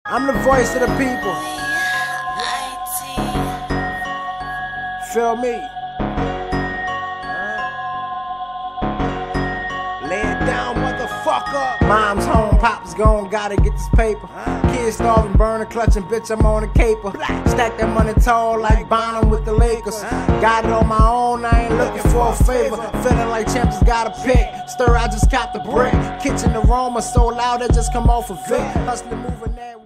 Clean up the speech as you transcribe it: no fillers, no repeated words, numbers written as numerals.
I'm the voice of the people. Feel me? Lay it down, motherfucker. Mom's home, pop's gone, gotta get this paper. Kids starving, burning, clutching, bitch, I'm on a caper. Stack that money tall like Bonham with the Lakers. Got it on my own, I ain't looking for a favor. Feeling like champions got a pick. Stir, I just copped the brick. Kitchen aroma so loud, it just come off a Vic. Hustling, moving that.